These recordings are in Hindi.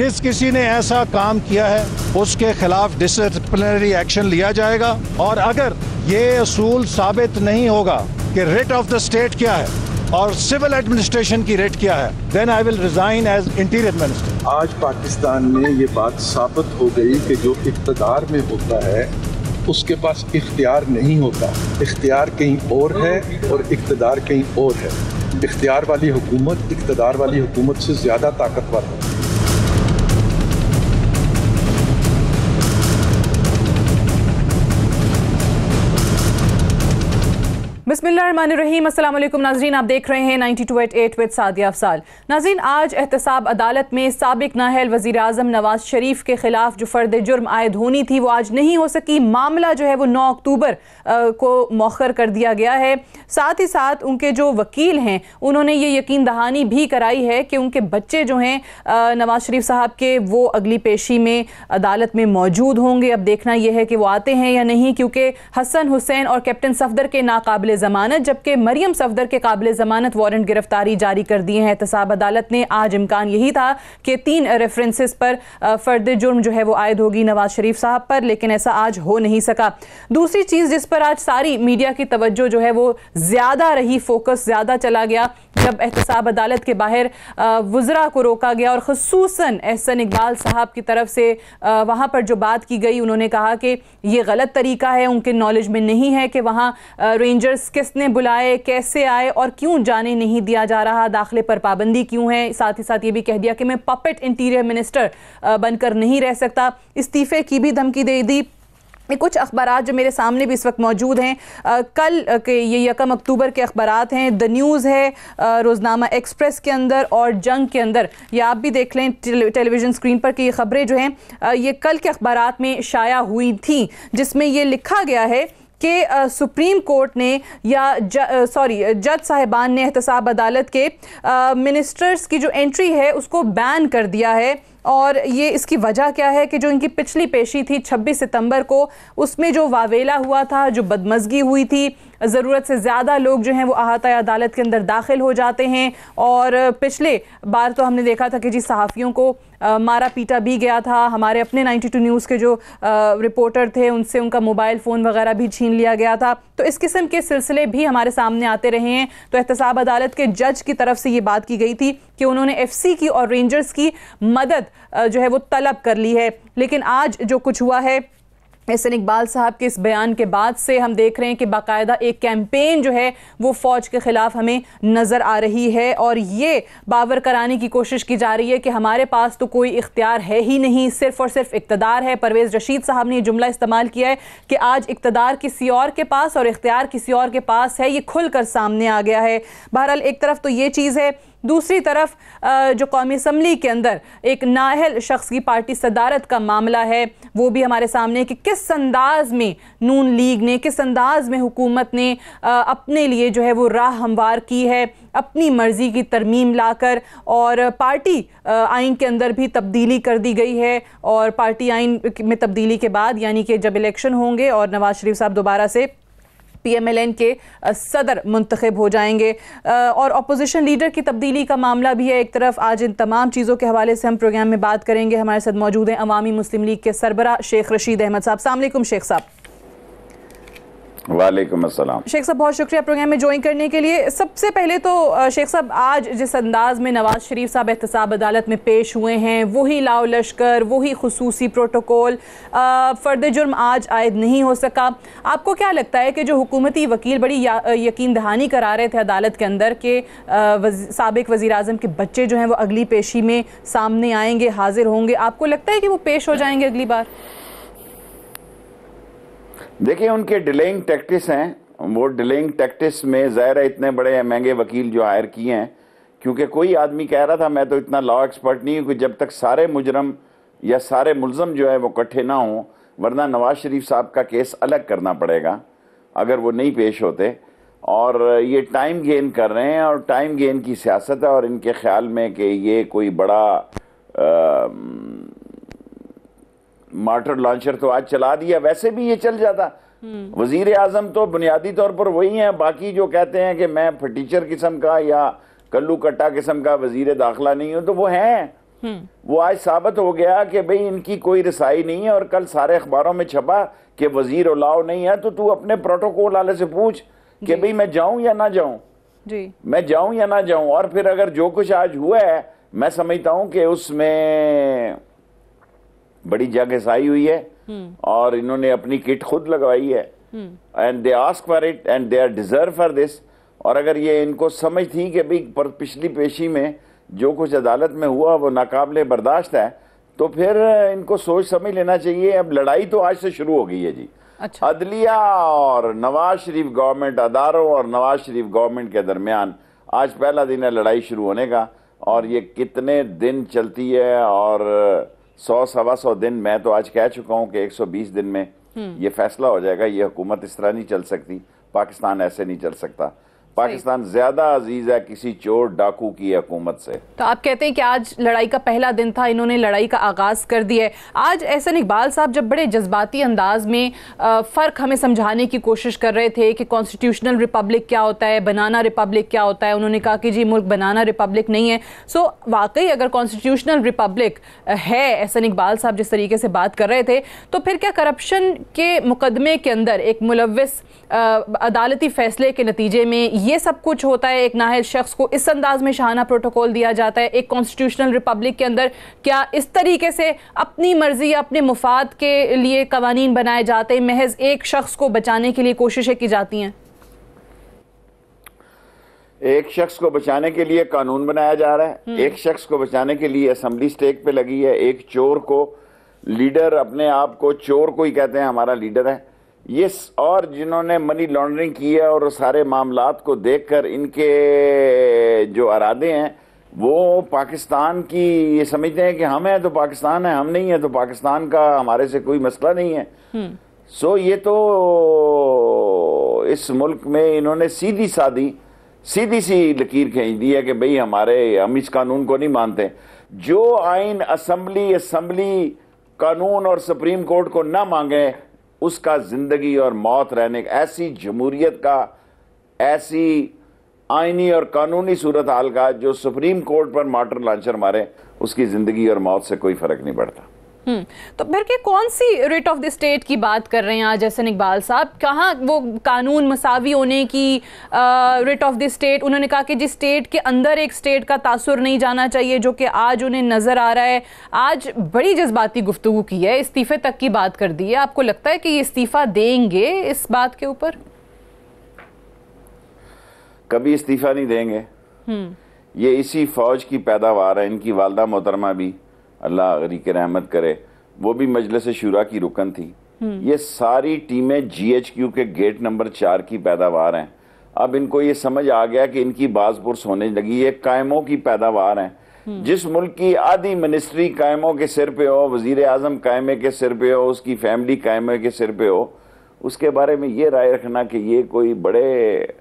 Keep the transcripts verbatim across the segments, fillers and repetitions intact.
जिस किसी ने ऐसा काम किया है उसके खिलाफ डिसिप्लिनरी एक्शन लिया जाएगा, और अगर ये असूल साबित नहीं होगा कि रिट ऑफ द स्टेट क्या है और सिविल एडमिनिस्ट्रेशन की रेट क्या है, then I will resign as interior minister. आज पाकिस्तान में ये बात साबित हो गई कि जो इख्तियार में होता है उसके पास इख्तियार नहीं होता, इख्तियार कहीं और है और इख्तियार कहीं और है। इख्तियार वाली हुकूमत इख्तियार वाली हुकूमत से ज़्यादा ताकतवर है। बिस्मिल्लाहिर्रहमानिर्रहीम, अस्सलाम वालेकुम नाज़रीन, आप देख रहे हैं ninety two point eight with Sadia Afzal. नाज़रीन, आज एहतसाब अदालत में साबिक नाहल वज़ीर आज़म नवाज शरीफ के खिलाफ जो फ़र्द जुर्म आयद होनी थी वो आज नहीं हो सकी। मामला जो है वो नौ अक्टूबर को मौखर कर दिया गया है। साथ ही साथ उनके जो वकील हैं उन्होंने ये यकीन दहानी भी कराई है कि उनके बच्चे जो हैं नवाज शरीफ साहब के वो अगली पेशी में अदालत में मौजूद होंगे। अब देखना यह है कि वो आते हैं या नहीं, क्योंकि हसन हुसैन और कैप्टन सफदर के नाकाबिले जमानत जबकि मरियम सफदर के काबिले जमानत वारंट गिरफ्तारी जारी कर दिए हैं एहतसाब अदालत ने। आज इम्कान यही था कि तीन रेफरेंसेस पर फर्द जुर्म जो है वो आयद होगी नवाज शरीफ साहब पर, लेकिन ऐसा आज हो नहीं सका। दूसरी चीज जिस पर आज सारी मीडिया की तवज्जो जो है वो ज्यादा रही, फोकस ज्यादा चला गया जब एहतसाब अदालत के बाहर वुज़रा को रोका गया और खुसूसन एहसन इकबाल साहब की तरफ से वहाँ पर जो बात की गई, उन्होंने कहा कि ये गलत तरीका है, उनके नॉलेज में नहीं है कि वहाँ रेंजर्स किसने बुलाए, कैसे आए और क्यों जाने नहीं दिया जा रहा, दाखिले पर पाबंदी क्यों है। साथ ही साथ ये भी कह दिया कि मैं पपेट इंटीरियर मिनिस्टर बनकर नहीं रह सकता। इस्तीफे की भी धमकी दे दी। कुछ अखबारात जो मेरे सामने भी इस वक्त मौजूद हैं, आ, कल के ये यकम अक्टूबर के अखबारात हैं, द न्यूज़ है, आ, रोज़नामा एक्सप्रेस के अंदर और जंग के अंदर। ये आप भी देख लें टेलीविज़न स्क्रीन पर कि ये खबरें जो हैं आ, ये कल के अखबारात में शाया हुई थी, जिसमें ये लिखा गया है कि सुप्रीम कोर्ट ने या सॉरी जज साहिबान ने एहतसाब अदालत के आ, मिनिस्टर्स की जो एंट्री है उसको बैन कर दिया है। और ये इसकी वजह क्या है कि जो इनकी पिछली पेशी थी छब्बीस सितंबर को, उसमें जो वावेला हुआ था, जो बदमज़गी हुई थी, ज़रूरत से ज़्यादा लोग जो हैं वो अहाता अदालत के अंदर दाखिल हो जाते हैं। और पिछले बार तो हमने देखा था कि जी सहाफ़ियों को आ, मारा पीटा भी गया था। हमारे अपने नाइन्टी टू न्यूज़ के जो आ, रिपोर्टर थे उनसे उनका मोबाइल फ़ोन वगैरह भी छीन लिया गया था। तो इस किस्म के सिलसिले भी हमारे सामने आते रहे हैं। तो एहतसाब अदालत के जज की तरफ से ये बात की गई थी कि उन्होंने एफ सी की और रेंजर्स की मदद जो है वो तलब कर ली है। लेकिन आज जो कुछ हुआ है, एहसन इकबाल साहब के इस बयान के बाद से हम देख रहे हैं कि बाकायदा एक कैंपेन जो है वो फ़ौज के ख़िलाफ़ हमें नज़र आ रही है और ये बावर कराने की कोशिश की जा रही है कि हमारे पास तो कोई इख्तियार है ही नहीं, सिर्फ़ और सिर्फ इक़्तिदार है। परवेज़ रशीद साहब ने ये जुमला इस्तेमाल किया है कि आज इक़्तिदार किसी और के पास और इख्तियार किसी और के पास है, ये खुल कर सामने आ गया है। बहरहाल एक तरफ तो ये चीज़ है, दूसरी तरफ जो कौमी असम्बली के अंदर एक नाअहल शख्स की पार्टी सदारत का मामला है, वो भी हमारे सामने कि किस अंदाज में नून लीग ने, किस अंदाज में हुकूमत ने अपने लिए जो है वो राह हमवार की है अपनी मर्ज़ी की तरमीम लाकर। और पार्टी आइन के अंदर भी तब्दीली कर दी गई है और पार्टी आइन में तब्दीली के बाद यानी कि जब इलेक्शन होंगे और नवाज शरीफ साहब दोबारा से पी एम एल एन के सदर मुंतखब हो जाएंगे और अपोजिशन लीडर की तब्दीली का मामला भी है एक तरफ। आज इन तमाम चीज़ों के हवाले से हम प्रोग्राम में बात करेंगे। हमारे साथ मौजूद हैं अवामी मुस्लिम लीग के सरबरा शेख रशीद अहमद साहब। अस्सलाम वालेकुम शेख साहब। वालेकुम अस्सलाम। शेख साहब बहुत शुक्रिया प्रोग्राम में ज्वाइन करने के लिए। सबसे पहले तो शेख साहब, आज जिस अंदाज में नवाज शरीफ साहब एहतसाब अदालत में पेश हुए हैं, वही लाओ लश्कर, वही खुसूसी प्रोटोकॉल, फ़र्द जुर्म आज आयद नहीं हो सका। आपको क्या लगता है कि जो हुकूमती वकील बड़ी यकीन दहानी करा रहे थे अदालत के अंदर कि साबिक वज़ीर आज़म के बच्चे जो हैं वो अगली पेशी में सामने आएंगे, हाजिर होंगे, आपको लगता है कि वो पेश हो जाएंगे अगली बार? देखिए, उनके डिलेइंग टैक्टिस हैं, वो डिलेइंग टैक्टिस में ज़ाहिर है इतने बड़े महंगे वकील जो हायर किए हैं, क्योंकि कोई आदमी कह रहा था मैं तो इतना लॉ एक्सपर्ट नहीं हूँ कि जब तक सारे मुजरम या सारे मुलजम जो है वो इकट्ठे ना हों, वरना नवाज शरीफ साहब का केस अलग करना पड़ेगा अगर वो नहीं पेश होते। और ये टाइम गेन कर रहे हैं और टाइम गेन की सियासत है और इनके ख्याल में कि ये कोई बड़ा आ, मार्टर लॉन्चर तो आज चला दिया, वैसे भी ये चल जाता। वजीर आजम तो बुनियादी तौर पर वही हैं, बाकी जो कहते हैं कि मैं फटीचर किस्म का या कल्लू कट्टा किस्म का वजीर दाखिला नहीं हूं, तो वो हैं। वो आज साबित हो गया कि भाई इनकी कोई रसाई नहीं है, और कल सारे अखबारों में छपा कि वजीर उलाओ नहीं है, तो तू अपने प्रोटोकॉल वाले से पूछ कि भाई मैं जाऊं या ना जाऊं, जी मैं जाऊं या ना जाऊं। और फिर अगर जो कुछ आज हुआ है, मैं समझता हूं कि उसमें बड़ी जागसाई हुई है और इन्होंने अपनी किट खुद लगवाई है, and they ask for it and they are deserve for this. और अगर ये इनको समझ थी कि भाई पर पिछली पेशी में जो कुछ अदालत में हुआ वो नाकाबिले बर्दाश्त है, तो फिर इनको सोच समझ लेना चाहिए। अब लड़ाई तो आज से शुरू हो गई है जी। अच्छा। अदलिया और नवाज शरीफ गवर्नमेंट, अदारों और नवाज शरीफ गवर्नमेंट के दरमियान आज पहला दिन है लड़ाई शुरू होने का, और ये कितने दिन चलती है, और सौ सवा सौ दिन, मैं तो आज कह चुका हूं कि एक सौ बीस दिन में ये फैसला हो जाएगा। ये हुकूमत इस तरह नहीं चल सकती, पाकिस्तान ऐसे नहीं चल सकता। पाकिस्तान ज्यादा अजीज है किसी चोर डाकू की हुकूमत से। तो आप कहते हैं कि आज लड़ाई का पहला दिन था, इन्होंने लड़ाई का आगाज कर दिया है। आज एहसन इकबाल साहब जब बड़े जज्बाती अंदाज में फ़र्क हमें समझाने की कोशिश कर रहे थे कि कॉन्स्टिट्यूशनल रिपब्लिक क्या होता है, बनाना रिपब्लिक क्या होता है, उन्होंने कहा कि जी मुल्क बनाना रिपब्लिक नहीं है। सो वाकई अगर कॉन्स्टिट्यूशनल रिपब्लिक है, एहसन इकबाल साहब जिस तरीके से बात कर रहे थे, तो फिर क्या करप्शन के मुकदमे के अंदर एक मुलव्विस अदालती फैसले के नतीजे में ये सब कुछ होता है? एक नाअहल शख्स को इस अंदाज में शाहाना प्रोटोकॉल दिया जाता है एक कॉन्स्टिट्यूशनल रिपब्लिक के अंदर? क्या इस तरीके से अपनी मर्जी, अपने मुफाद के लिए कवानीन बनाए जाते हैं, महज एक शख्स को बचाने के लिए कोशिशें की जाती हैं? एक शख्स को बचाने के लिए कानून बनाया जा रहा है, एक शख्स को बचाने के लिए असेंबली स्टेक पे लगी है, एक चोर को लीडर, अपने आप को चोर को ही कहते हैं हमारा लीडर है ये, और जिन्होंने मनी लॉन्ड्रिंग की है और सारे मामलात को देखकर इनके जो इरादे हैं वो पाकिस्तान की, ये समझते हैं कि हम हैं तो पाकिस्तान है, हम नहीं है तो पाकिस्तान का हमारे से कोई मसला नहीं है। सो ये तो इस मुल्क में इन्होंने सीधी सादी सीधी सी लकीर खींच दी है कि भाई हमारे, हम इस कानून को नहीं मानते। जो आइन असेंबली असेंबली कानून और सुप्रीम कोर्ट को ना मांगे उसका जिंदगी और मौत रहने, ऐसी जमहूरियत का, ऐसी आईनी और कानूनी सूरत हाल का जो सुप्रीम कोर्ट पर मार्टर लॉन्चर मारे, उसकी जिंदगी और मौत से कोई फर्क नहीं पड़ता। हम्म तो फिर के कौन सी रिट ऑफ द स्टेट की बात कर रहे हैं आज एहसन इकबाल साहब? कहाँ वो कानून मसावी होने की रिट ऑफ द स्टेट? उन्होंने कहा कि जिस स्टेट के अंदर एक स्टेट का तासुर नहीं जाना चाहिए, जो कि आज उन्हें नजर आ रहा है। आज बड़ी जज्बाती गुफ्तगू की है, इस्तीफे तक की बात कर दी है। आपको लगता है कि ये इस्तीफा देंगे इस बात के ऊपर? कभी इस्तीफा नहीं देंगे। ये इसी फौज की पैदावार है। इनकी वालदा मोहतरमा भी, अल्लाह गरीक रहमत करे, वो भी मजलिस शुरा की रुकन थी। ये सारी टीमें जीएचक्यू के गेट नंबर चार की पैदावार हैं। अब इनको ये समझ आ गया कि इनकी बाजपुरस होने लगी। ये कायमों की पैदावार हैं। जिस मुल्क की आधी मिनिस्ट्री कायमों के सिर पे हो, वजीर आजम कायमे के सिर पे हो, उसकी फैमिली कायमे के सिर पे हो, उसके बारे में ये राय रखना कि ये कोई बड़े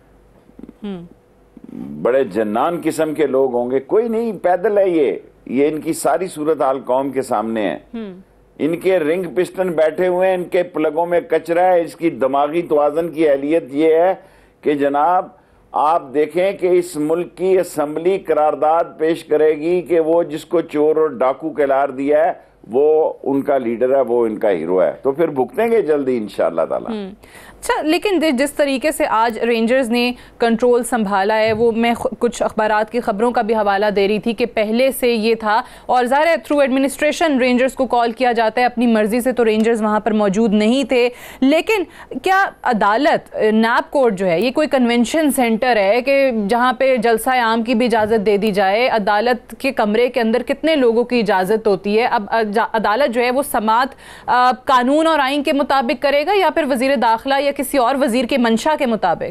बड़े जन्नान किस्म के लोग होंगे, कोई नहीं, पैदल है ये ये इनकी सारी सूरत हाल कौम के सामने है। इनके रिंग पिस्टन बैठे हुए हैं, इनके प्लगों में कचरा है। इसकी दिमागी तवाज़न की अहलियत ये है कि जनाब आप देखें कि इस मुल्क की असेंबली करारदाद पेश करेगी कि वो जिसको चोर और डाकू करार दिया है वो उनका लीडर है, वो इनका हीरो है, तो फिर भुगतेंगे जल्दी इंशाअल्लाह ताला। अच्छा, लेकिन जिस तरीके से आज रेंजर्स ने कंट्रोल संभाला है, वो मैं कुछ अखबारात की खबरों का भी हवाला दे रही थी कि पहले से ये था, और ज़ाहिर है थ्रू एडमिनिस्ट्रेशन रेंजर्स को कॉल किया जाता है, अपनी मर्जी से तो रेंजर्स वहाँ पर मौजूद नहीं थे। लेकिन क्या अदालत, नैब कोर्ट जो है, ये कोई कन्वेंशन सेंटर है कि जहाँ पे जलसा आम की भी इजाज़त दे दी जाए? अदालत के कमरे के अंदर कितने लोगों की इजाज़त होती है? अब अदालत जो है वो समात कानून और आइन के मुताबिक करेगा या फिर वजीर दाखिला या किसी और वजीर के मंशा के मुताबिक?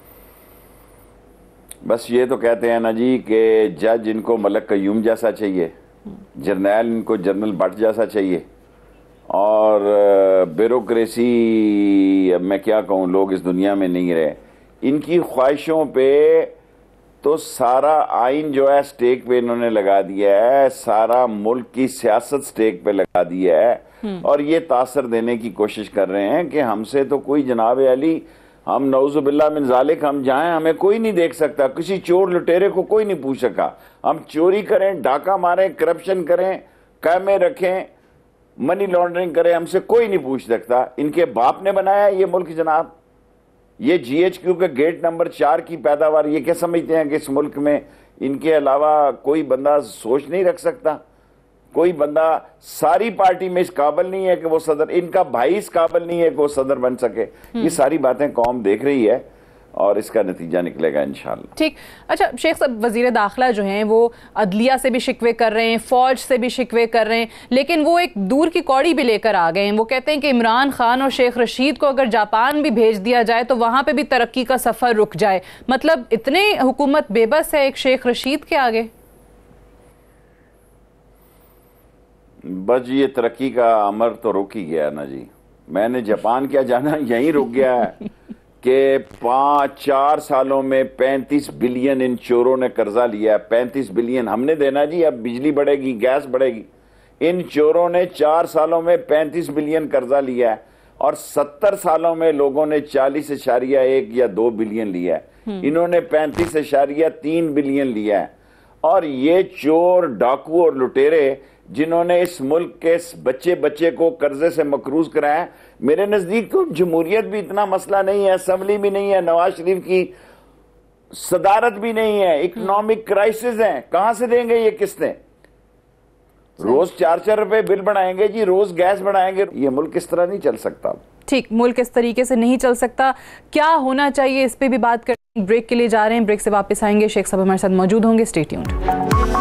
बस ये तो कहते हैं ना जी कि जज इनको मलक कयूम जैसा चाहिए, जर्नैल इनको जनरल भट्ट जैसा चाहिए, और ब्यूरोक्रेसी, अब मैं क्या कहूँ, लोग इस दुनिया में नहीं रहे। इनकी ख्वाहिशों पे तो सारा आइन जो है स्टेक पे इन्होंने लगा दिया है, सारा मुल्क की सियासत स्टेक पे लगा दिया है, और ये तासर देने की कोशिश कर रहे हैं कि हमसे तो कोई जनाब अली हम नौजुबिल्लाह मिन ज़ालिक हम जाएं, हमें कोई नहीं देख सकता, किसी चोर लुटेरे को कोई नहीं पूछ सका। हम चोरी करें, डाका मारें, करप्शन करें, कैमे रखें, मनी लॉन्ड्रिंग करें, हमसे कोई नहीं पूछ सकता। इनके बाप ने बनाया ये मुल्क जनाब। ये जीएचक्यू के गेट नंबर चार की पैदावार, ये क्या समझते हैं कि इस मुल्क में इनके अलावा कोई बंदा सोच नहीं रख सकता? कोई बंदा सारी पार्टी में इस काबिल नहीं है कि वो सदर, इनका भाई इस काबिल नहीं है कि वो सदर बन सके। ये सारी बातें कौम देख रही है और इसका नतीजा निकलेगा इंशाल्लाह। ठीक। अच्छा शेख साहब, वजीर दाखिला जो हैं वो अदलिया से भी शिकवे कर रहे हैं, फौज से भी शिकवे कर रहे हैं, लेकिन वो एक दूर की कौड़ी भी लेकर आ गए हैं। वो कहते हैं कि इमरान खान और शेख रशीद को अगर जापान भी भेज दिया जाए तो वहां पे भी तरक्की का सफर रुक जाए। मतलब इतने हुकूमत बेबस है एक शेख रशीद के आगे। बस ये तरक्की का अमर तो रुक ही गया ना जी। मैंने जापान क्या जाना, यहीं रुक गया है कि पाँच चार सालों में पैंतीस बिलियन इन चोरों ने कर्जा लिया है। पैंतीस बिलियन हमने देना जी, अब बिजली बढ़ेगी, गैस बढ़ेगी। इन चोरों ने चार सालों में पैंतीस बिलियन कर्जा लिया है और सत्तर सालों में लोगों ने चालीस इशारिया एक या दो बिलियन लिया है। इन्होंने पैंतीस इशारिया तीन बिलियन लिया है। और ये चोर, डाकू और लुटेरे जिन्होंने इस मुल्क के बच्चे बच्चे को कर्जे से मकरूज कराया, मेरे नजदीक तो जमहूरियत भी इतना मसला नहीं है, असेंबली भी नहीं है, नवाज शरीफ की सदारत भी नहीं है, इकोनॉमिक क्राइसिस है, कहां से देंगे ये किस्तें? रोज चार चार रुपए बिल बढ़ाएंगे जी, रोज गैस बढ़ाएंगे। ये मुल्क इस तरह नहीं चल सकता। ठीक, मुल्क इस तरीके से नहीं चल सकता। क्या होना चाहिए इस पे भी बात कर, ब्रेक के लिए जा रहे हैं, ब्रेक से वापस आएंगे। शेख साहब हमारे साथ मौजूद होंगे, स्टे ट्यून्ड।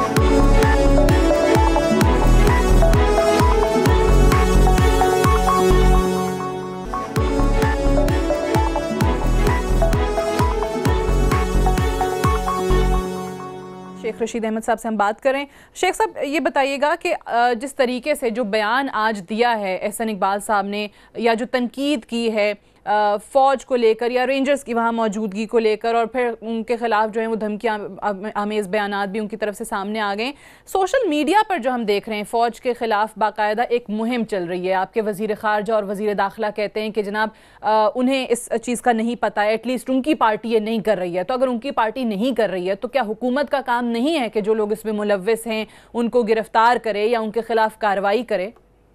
शेख रशीद अहमद साहब से हम बात करें। शेख साहब ये बताइएगा कि जिस तरीके से जो बयान आज दिया है एहसन इकबाल साहब ने, या जो तनकीद की है फ़ौज को लेकर या रेंजर्स की वहाँ मौजूदगी को लेकर, और फिर उनके खिलाफ जो है वो धमकियाँ आमेज़ बयानात भी उनकी तरफ से सामने आ गए। सोशल मीडिया पर जो हम देख रहे हैं फ़ौज के ख़िलाफ़ बाकायदा एक मुहिम चल रही है। आपके वज़ीर ख़ारजा और वज़ीर दाखिला कहते हैं कि जनाब आ, उन्हें इस चीज़ का नहीं पता है, एटलीस्ट उनकी पार्टी ये नहीं कर रही है। तो अगर उनकी पार्टी नहीं कर रही है तो क्या हुकूमत का काम नहीं है कि जो लोग इसमें मुलव्विस हैं उनको गिरफ्तार करे या उनके खिलाफ कार्रवाई करे?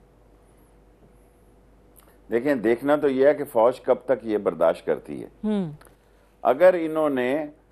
देखें, देखना तो यह है कि फौज कब तक ये बर्दाश्त करती है। अगर इन्होंने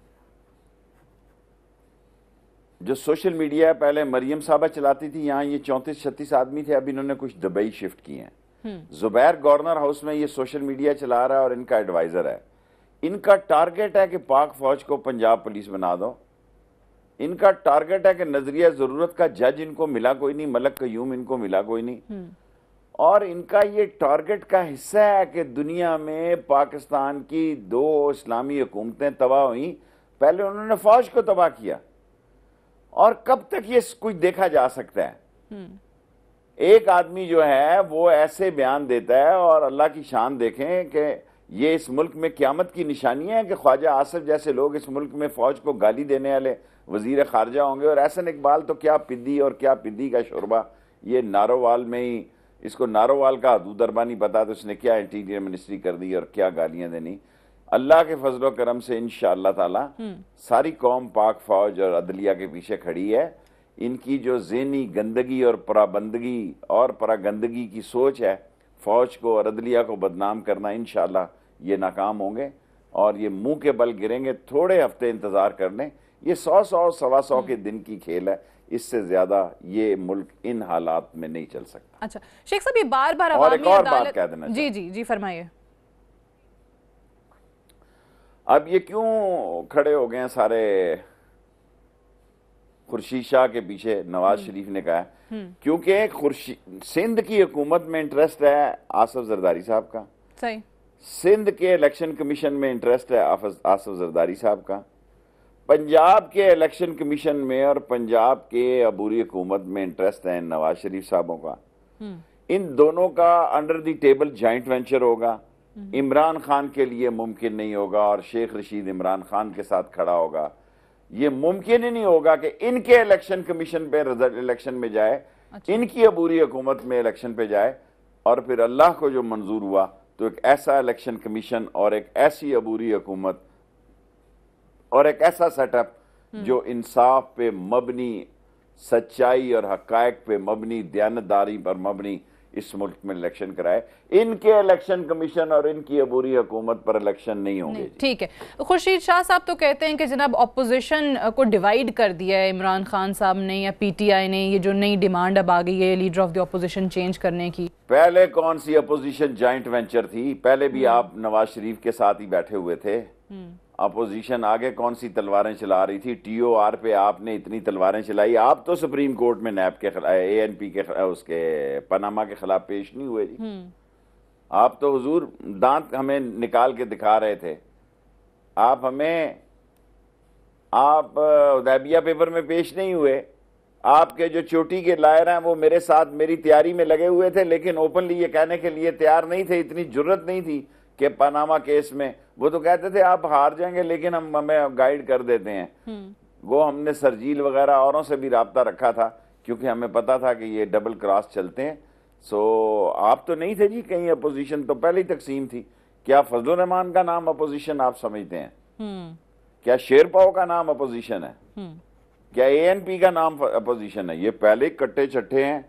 जो सोशल मीडिया पहले मरियम साहबा चलाती थी, यहां ये चौंतीस छत्तीस आदमी थे, अब इन्होंने कुछ दुबई शिफ्ट किए हैं। जुबैर गवर्नर हाउस में ये सोशल मीडिया चला रहा है और इनका एडवाइजर है। इनका टारगेट है कि पाक फौज को पंजाब पुलिस बना दो। इनका टारगेट है कि नजरिया जरूरत का जज इनको मिला कोई नहीं, मलक कयूम इनको मिला कोई नहीं। और इनका ये टारगेट का हिस्सा है कि दुनिया में पाकिस्तान की दो इस्लामी हुकूमतें तबाह हुई, पहले उन्होंने फौज को तबाह किया। और कब तक ये कुछ देखा जा सकता है? एक आदमी जो है वो ऐसे बयान देता है, और अल्लाह की शान देखें कि ये इस मुल्क में क़यामत की निशानियां हैं कि ख्वाजा आसिफ जैसे लोग इस मुल्क में फौज को गाली देने वाले वजीर खारजा होंगे। और एहसन इकबाल तो क्या पिद्दी और क्या पिद्दी का शोरबा, ये नारोवाल में ही, इसको नारोवाल का हदूद अरबानी पता तो उसने क्या इंटीरियर मिनिस्ट्री कर दी और क्या गालियां देनी। अल्लाह के फजलो करम से इंशाअल्लाह ताला सारी कौम पाक फौज और अदलिया के पीछे खड़ी है। इनकी जो ज़हनी गंदगी और पराबंदगी और परागंदगी की सोच है फौज को और अदलिया को बदनाम करना, इंशाअल्लाह ये नाकाम होंगे और ये मुंह के बल गिरेंगे। थोड़े हफ्ते इंतजार कर लें, ये सौ सौ सवा सौ के दिन की खेल है, इससे ज्यादा ये मुल्क इन हालात में नहीं चल सकता। अच्छा शेख साहब, ये बार बार और एक और बात कह देना जी जी जी फरमाइए। अब ये क्यों खड़े हो गए हैं सारे खुर्शीद शाह के पीछे? नवाज शरीफ ने कहा क्योंकि खुर्शीद सिंध की हुकूमत में इंटरेस्ट है आसिफ जरदारी साहब का, सही। सिंध के इलेक्शन कमीशन में इंटरेस्ट है आसिफ जरदारी साहब का, पंजाब के इलेक्शन कमीशन में और पंजाब के अबूरी हुकूमत में इंटरेस्ट है नवाज शरीफ साहबों का। इन दोनों का under the table joint venture होगा। इमरान खान के लिए मुमकिन नहीं होगा और शेख रशीद इमरान खान के साथ खड़ा होगा। ये मुमकिन ही नहीं होगा कि इनके इलेक्शन कमीशन पे रिजल्ट इलेक्शन में जाए, अच्छा। इनकी अबूरी हुकूमत में इलेक्शन पे जाए और फिर अल्लाह को जो मंजूर हुआ तो एक ऐसा इलेक्शन कमीशन और एक ऐसी अबूरी हुकूमत और एक ऐसा सेटअप जो इंसाफ पे मबनी, सच्चाई और हकायक पे मबनी, दयानतदारी पर मबनी इस मुल्क में इलेक्शन कराए। इनके इलेक्शन कमीशन और इनकी अबूरी हुकूमत पर इलेक्शन नहीं होंगे। ठीक है, खुर्शीद शाह साहब तो कहते हैं कि जनाब अपोजिशन को डिवाइड कर दिया है इमरान खान साहब ने या पीटीआई ने, ये जो नई डिमांड अब आ गई है leader of the opposition change करने की। पहले कौन सी अपोजिशन जॉइंट वेंचर थी? पहले भी आप नवाज शरीफ के साथ ही बैठे हुए थे। अपोजिशन आगे कौन सी तलवारें चला रही थी? टीओआर पे आपने इतनी तलवारें चलाई। आप तो सुप्रीम कोर्ट में नैब के खिलाफ, एएनपी के उसके पनामा के खिलाफ पेश नहीं हुए जी। आप तो हुजूर दांत हमें निकाल के दिखा रहे थे। आप हमें आप हुदैबिया पेपर में पेश नहीं हुए। आपके जो चोटी के लायर हैं वो मेरे साथ मेरी तैयारी में लगे हुए थे, लेकिन ओपनली ये कहने के लिए तैयार नहीं थे, इतनी जुर्रत नहीं थी कि पनामा केस में। वो तो कहते थे आप हार जाएंगे लेकिन हम हमें गाइड कर देते हैं। वो हमने सरजील वगैरह औरों से भी राब्ता रखा था क्योंकि हमें पता था कि ये डबल क्रॉस चलते हैं। सो आप तो नहीं थे जी कहीं, अपोजिशन तो पहले ही तकसीम थी। क्या फजलुर रहमान का नाम अपोजिशन आप समझते हैं? क्या शेरपाओ का नाम अपोजिशन है? क्या एएनपी का नाम अपोजिशन है? ये पहले ही कट्टे छट्टे हैं,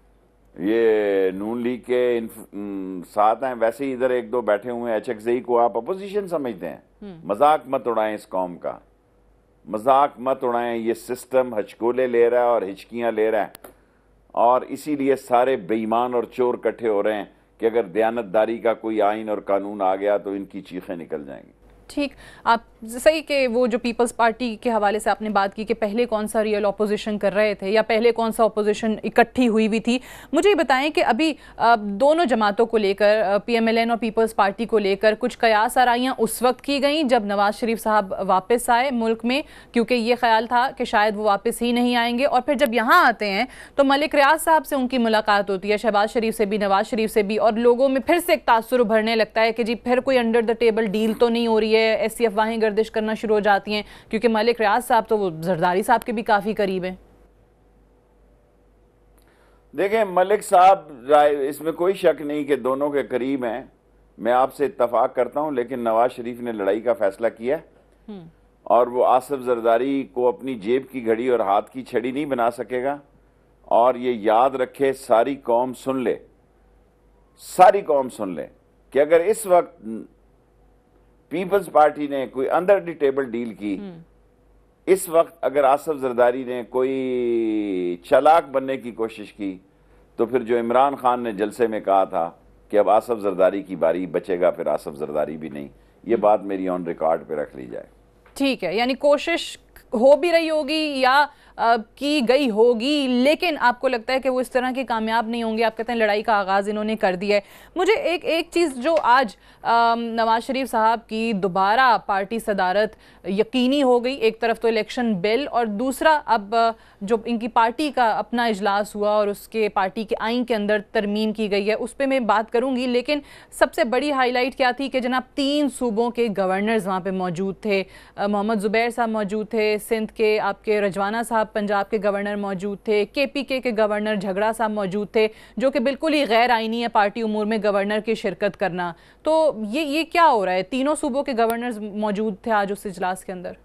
ये नून लीग के साथ हैं। वैसे ही इधर एक दो बैठे हुए हैं, एचएक्सई को आप अपोजिशन समझते हैं? मजाक मत उड़ाएं इस कौम का, मजाक मत उड़ाएं। ये सिस्टम हचकोले ले रहा है और हिचकियां ले रहा है, और इसीलिए सारे बेईमान और चोर इकट्ठे हो रहे हैं कि अगर दयानतदारी का कोई आइन और कानून आ गया तो इनकी चीखें निकल जाएंगी। ठीक, आप सही कि वो जो पीपल्स पार्टी के हवाले से आपने बात की कि पहले कौन सा रियल ऑपोजिशन कर रहे थे या पहले कौन सा ऑपोजिशन इकट्ठी हुई हुई थी। मुझे ये बताएं कि अभी दोनों जमातों को लेकर, पीएमएलएन और पीपल्स पार्टी को लेकर कुछ कयास आराइयाँ उस वक्त की गई जब नवाज शरीफ साहब वापस आए मुल्क में, क्योंकि ये ख्याल था कि शायद वो वापस ही नहीं आएंगे, और फिर जब यहाँ आते हैं तो मलिक रियाज साहब से उनकी मुलाकात होती है, शहबाज शरीफ से भी, नवाज शरीफ से भी, और लोगों में फिर से एक तासुर उभरने लगता है कि जी फिर कोई अंडर द टेबल डील तो नहीं हो रही है, ऐसी अफवाहें गर्दिश करना शुरू हो जाती हैं, क्योंकि मलिक रियाज साहब तो वो जरदारी साहब के भी काफी करीब हैं। देखें मलिक साहब, इसमें कोई शक नहीं कि दोनों के करीब हैं, मैं आपसे इत्तफाक करता हूं, लेकिन नवाज शरीफ ने लड़ाई का फैसला किया और वो आसिफ जरदारी को अपनी जेब की घड़ी और हाथ की छड़ी नहीं बना सकेगा। और ये याद रखे, सारी कौम सुन ले, सारी कौम सुन ले कि अगर इस वक्त पीपल्स पार्टी ने कोई अंडर द टेबल डील की, इस वक्त अगर आसिफ जरदारी ने कोई चालाक बनने की कोशिश की, तो फिर जो इमरान खान ने जलसे में कहा था कि अब आसिफ जरदारी की बारी बचेगा, फिर आसिफ जरदारी भी नहीं। ये बात मेरी ऑन रिकॉर्ड पे रख ली जाए। ठीक है, यानी कोशिश हो भी रही होगी या आ, की गई होगी, लेकिन आपको लगता है कि वो इस तरह के कामयाब नहीं होंगे। आप कहते हैं लड़ाई का आगाज़ इन्होंने कर दिया है। मुझे एक एक चीज़ जो आज आ, नवाज शरीफ साहब की दोबारा पार्टी सदारत यकीनी हो गई, एक तरफ तो इलेक्शन बिल और दूसरा अब जो इनकी पार्टी का अपना इजलास हुआ और उसके पार्टी के आइन के अंदर तरमीम की गई है, उस पर मैं बात करूँगी, लेकिन सबसे बड़ी हाईलाइट क्या थी कि जनाब तीन सूबों के गवर्नर्स वहाँ पर मौजूद थे। मोहम्मद ज़ुबैर साहब मौजूद थे, सिंध के आपके रजवाना साहब पंजाब के गवर्नर मौजूद थे, केपीके के गवर्नर झगड़ा साहब मौजूद थे, जो कि बिल्कुल ही गैर आईनी है पार्टी उमूर में गवर्नर की शिरकत करना। तो ये ये क्या हो रहा है? तीनों सूबों के गवर्नर्स मौजूद थे आज उस इजलास के अंदर।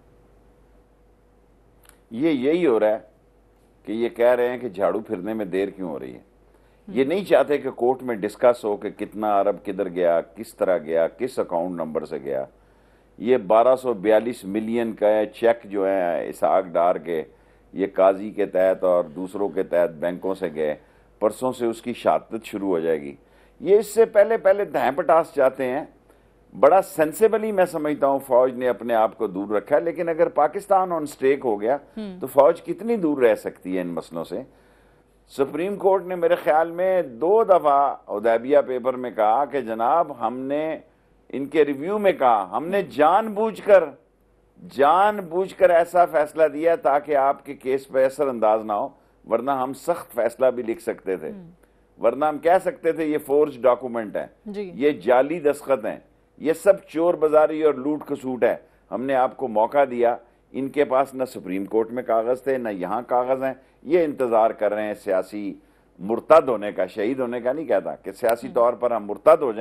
ये यही हो रहा है कि ये कह रहे हैं कि झाड़ू फिरने में देर क्यों हो रही है। ये नहीं चाहते कि कोर्ट में डिस्कस हो कि कितना अरब किधर गया, किस तरह गया, किस अकाउंट नंबर से गया। ये बारह सौ बयालीस मिलियन का चेक जो है इसहाक डार के ये काजी के तहत और दूसरों के तहत बैंकों से गए, परसों से उसकी शहादत शुरू हो जाएगी। ये इससे पहले पहले दाएं पटास जाते हैं। बड़ा सेंसेबली मैं समझता हूँ फौज ने अपने आप को दूर रखा है, लेकिन अगर पाकिस्तान ऑन स्टेक हो गया तो फौज कितनी दूर रह सकती है इन मसलों से। सुप्रीम कोर्ट ने मेरे ख्याल में दो दफ़ा हुदैबिया पेपर में कहा कि जनाब हमने इनके रिव्यू में कहा हमने जानबूझकर जानबूझकर ऐसा फैसला दिया ताकि आपके केस पर असर अंदाज ना हो, वरना हम सख्त फैसला भी लिख सकते थे, वरना हम कह सकते थे ये फोर्ज डॉक्यूमेंट है, ये जाली दस्तखत हैं, ये सब चोर बाजारी और लूट खसूट है। हमने आपको मौका दिया। इनके पास न सुप्रीम कोर्ट में कागज थे न यहाँ कागज हैं। ये इंतजार कर रहे हैं सियासी मुर्तद होने का, शहीद होने का नहीं कहता कि सियासी तौर पर हम मुर्तद हो जाएं,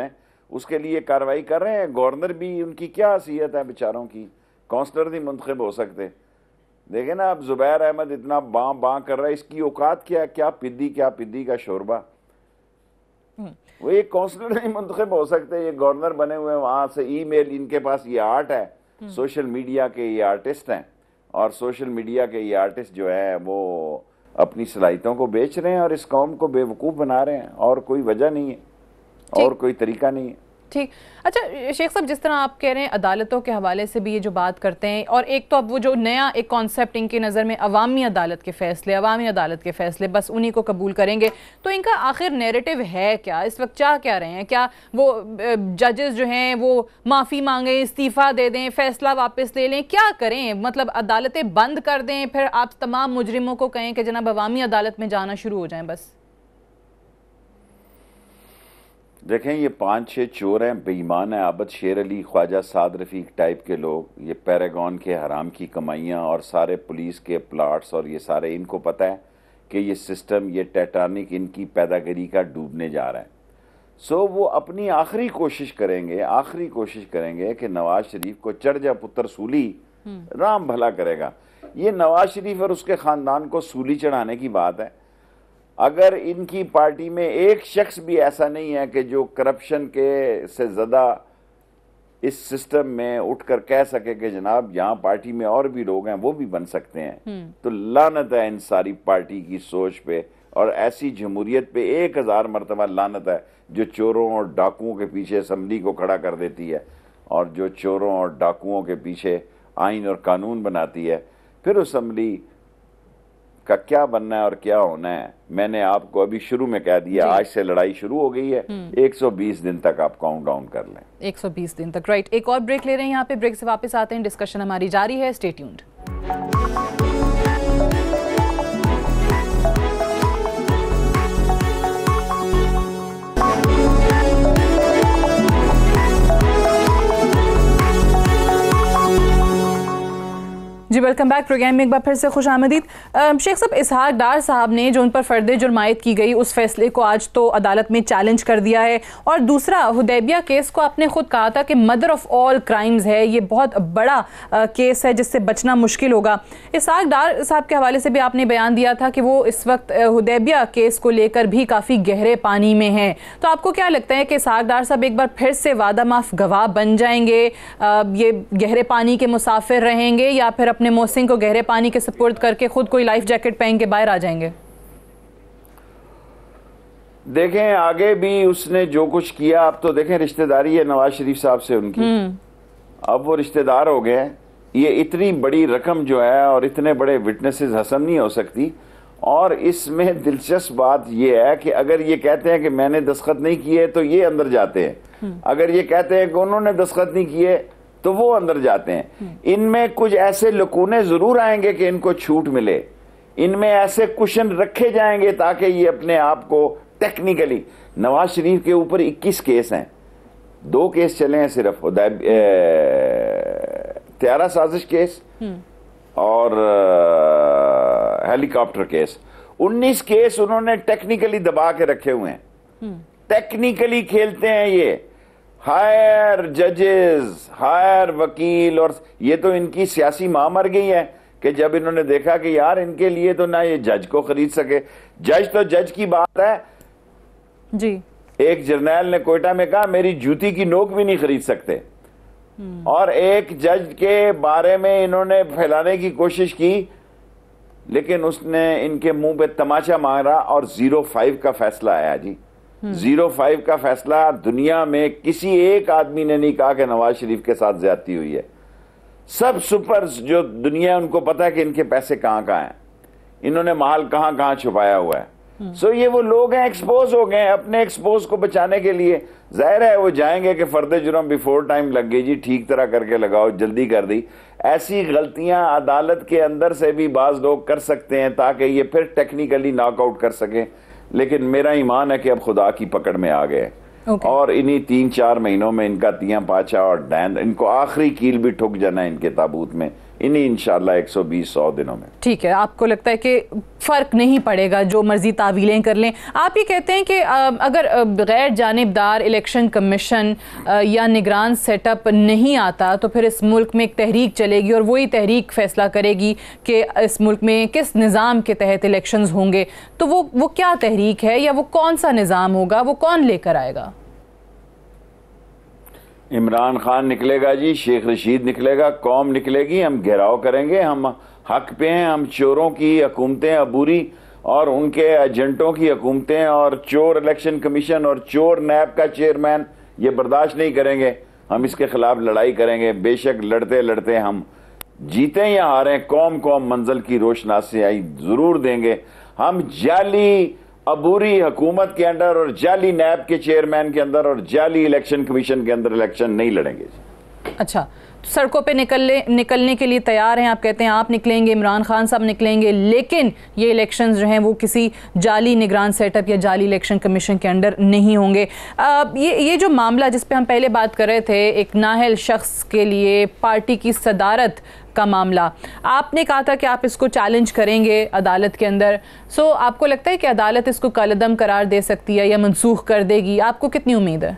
उसके लिए कार्रवाई कर रहे हैं। गवर्नर भी, उनकी क्या हैसियत है बेचारों की, काउंसलर नहीं मुंतखब हो सकते। देखे ना, अब जुबैर अहमद इतना बां बां कर रहा है, इसकी औकात क्या है, क्या पिद्दी क्या पिद्दी का शोरबा। वो एक काउंसलर नहीं मुंतखब हो सकते, ये गवर्नर बने हुए हैं, वहां से ईमेल, इनके पास ये आर्ट है, सोशल मीडिया के ये आर्टिस्ट हैं, और सोशल मीडिया के ये आर्टिस्ट जो है वो अपनी सलाहियतों को बेच रहे हैं और इस कौम को बेवकूफ़ बना रहे हैं, और कोई वजह नहीं है और कोई तरीका नहीं है। ठीक। अच्छा शेख साहब, जिस तरह आप कह रहे हैं अदालतों के हवाले से भी ये जो बात करते हैं, और एक तो अब वो जो नया एक कॉन्सेप्ट इनकी नज़र में अवामी अदालत के फैसले, अवामी अदालत के फैसले, बस उन्हीं को कबूल करेंगे, तो इनका आखिर नैरेटिव है क्या? इस वक्त चाह क्या रहे हैं? क्या वो जजेस जो हैं वो माफ़ी मांगें, इस्तीफ़ा दे दें, फैसला वापस ले लें, क्या करें? मतलब अदालतें बंद कर दें, फिर आप तमाम मुजरिमों को कहें कि जनाब अवामी अदालत में जाना शुरू हो जाएं बस? देखें, ये पांच छह चोर हैं, बेईमान हैं, आबद शेर अली, ख्वाजा साद रफीक टाइप के लोग, ये पैरागॉन के हराम की कमाइयाँ और सारे पुलिस के प्लाट्स, और ये सारे, इनको पता है कि ये सिस्टम, ये टाइटैनिक इनकी पैदागरी का डूबने जा रहा है। सो वो अपनी आखिरी कोशिश करेंगे, आखिरी कोशिश करेंगे कि नवाज शरीफ को चढ़ जा पुत्र सूली, राम भला करेगा। ये नवाज शरीफ और उसके खानदान को सूली चढ़ाने की बात है। अगर इनकी पार्टी में एक शख्स भी ऐसा नहीं है कि जो करप्शन के से ज़्यादा इस सिस्टम में उठकर कह सके कि जनाब यहाँ पार्टी में और भी लोग हैं, वो भी बन सकते हैं, तो लानत है इन सारी पार्टी की सोच पे, और ऐसी जमहूरियत पे एक हजार मरतबा लानत है जो चोरों और डाकुओं के पीछे असम्बली को खड़ा कर देती है, और जो चोरों और डाकुओं के पीछे आइन और कानून बनाती है। फिर असम्बली का क्या बनना है और क्या होना है, मैंने आपको अभी शुरू में कह दिया। आज से लड़ाई शुरू हो गई है, एक सौ बीस दिन तक आप काउंट डाउन कर लें। एक सौ बीस दिन तक, राइट। एक और ब्रेक ले रहे हैं यहाँ पे, ब्रेक से वापस आते हैं, डिस्कशन हमारी जारी है, स्टे ट्यून्ड। जी वेलकम बैक प्रोग्राम में एक बार फिर से खुश आमदीद। शेख साहब, इसहाक डार साहब ने जो उन पर फर्द जुर्मायत की गई उस फैसले को आज तो अदालत में चैलेंज कर दिया है, और दूसरा हुदैबिया केस को आपने खुद कहा था कि मदर ऑफ ऑल क्राइम्स है, ये बहुत बड़ा आ, केस है जिससे बचना मुश्किल होगा। इसहाक डार साहब के हवाले से भी आपने बयान दिया था कि वो इस वक्त हुदैबिया केस को लेकर भी काफ़ी गहरे पानी में हैं। तो आपको क्या लगता है कि इसहाक डार साहब एक बार फिर से वादा माफ गवाह बन जाएंगे, आ, ये गहरे पानी के मुसाफिर रहेंगे, या फिर अपने मोहसिन को गहरे पानी के सपुर्द करके खुद कोई लाइफ जैकेट पहन के बाहर आ जाएंगे? देखें, आगे भी उसने जो कुछ किया, अब तो देखें रिश्तेदारी है नवाज शरीफ साहब से उनकी, अब वो रिश्तेदार हो गए। ये इतनी बड़ी रकम जो है और इतने बड़े विटनेसेस हसन नहीं हो सकती। और इसमें दिलचस्प बात ये है कि अगर ये कहते हैं कि मैंने दस्तखत नहीं किए तो ये अंदर जाते हैं, अगर ये कहते हैं कि उन्होंने दस्तखत नहीं किए तो वो अंदर जाते हैं। इनमें कुछ ऐसे लकूने जरूर आएंगे कि इनको छूट मिले, इनमें ऐसे कुशन रखे जाएंगे ताकि ये अपने आप को टेक्निकली, नवाज शरीफ के ऊपर इक्कीस केस हैं, दो केस चले हैं सिर्फ, त्यारा साजिश केस और हेलीकॉप्टर केस, उन्नीस केस उन्होंने टेक्निकली दबा के रखे हुए हैं। टेक्निकली खेलते हैं ये, हायर जजेस, हायर वकील, और ये तो इनकी सियासी मां मर गई है कि जब इन्होंने देखा कि यार इनके लिए तो ना ये जज को खरीद सके, जज तो जज की बात है जी। एक जर्नैल ने कोयटा में कहा मेरी जूती की नोक भी नहीं खरीद सकते, और एक जज के बारे में इन्होंने फैलाने की कोशिश की, लेकिन उसने इनके मुंह पे तमाचा मारा और जीरो फाइव का फैसला आया जी। जीरो फाइव का फैसला, दुनिया में किसी एक आदमी ने नहीं कहा कि नवाज शरीफ के साथ ज्यादती हुई है। सब सुपर जो दुनिया, उनको पता है कि इनके पैसे कहां कहां हैं, इन्होंने माल कहां कहां छुपाया हुआ है। सो so, ये वो लोग हैं, एक्सपोज हो गए। अपने एक्सपोज को बचाने के लिए जाहिर है वो जाएंगे कि फर्द जुर्म बिफोर टाइम लग गई जी, ठीक तरह करके लगाओ, जल्दी कर दी। ऐसी गलतियां अदालत के अंदर से भी बाज लोग कर सकते हैं ताकि ये फिर टेक्निकली नॉकआउट कर सके, लेकिन मेरा ईमान है कि अब खुदा की पकड़ में आ गए। okay. और इन्हीं तीन चार महीनों में इनका तिया पाचा और डैन, इनको आखिरी कील भी ठुक जाना है इनके ताबूत में, इन्हीं इंशाल्लाह एक सौ बीस सौ दिनों में। ठीक है, आपको लगता है कि फ़र्क नहीं पड़ेगा जो मर्जी तावीलें कर लें। आप ये कहते हैं कि अगर गैर जानिबदार इलेक्शन कमीशन या निगरान सेटअप नहीं आता तो फिर इस मुल्क में एक तहरीक चलेगी और वही तहरीक फैसला करेगी कि इस मुल्क में किस निज़ाम के तहत इलेक्शंस होंगे। तो वो वो क्या तहरीक है या वो कौन सा निज़ाम होगा, वो कौन लेकर आएगा? इमरान खान निकलेगा जी, शेख रशीद निकलेगा, कौम निकलेगी, हम घेराव करेंगे, हम हक पे हैं, हम चोरों की हुकूमतें अबूरी और उनके एजेंटों की हुकूमतें और चोर इलेक्शन कमीशन और चोर नैब का चेयरमैन ये बर्दाश्त नहीं करेंगे। हम इसके खिलाफ लड़ाई करेंगे। बेशक लड़ते लड़ते हम जीतें या हारें, कौम कौम मंजिल की रोशनासी जरूर देंगे। हम जाली अबूरी हुकूमत के अंदर और जाली नैब के चेयरमैन के अंदर और जाली इलेक्शन कमीशन के अंदर इलेक्शन नहीं लड़ेंगे। अच्छा, तो सड़कों पे निकलने निकलने के लिए तैयार हैं, आप कहते हैं आप निकलेंगे, इमरान खान साहब निकलेंगे, लेकिन ये इलेक्शंस जो हैं वो किसी जाली निगरान सेटअप या जाली इलेक्शन कमीशन के अंडर नहीं होंगे। आ, ये ये जो मामला जिस पे हम पहले बात कर रहे थे, एक नाअहल शख्स के लिए पार्टी की सदारत का मामला, आपने कहा था कि आप इसको चैलेंज करेंगे अदालत के अंदर। सो आपको लगता है कि अदालत इसको कलअदम करार दे सकती है या मनसूख कर देगी? आपको कितनी उम्मीद है?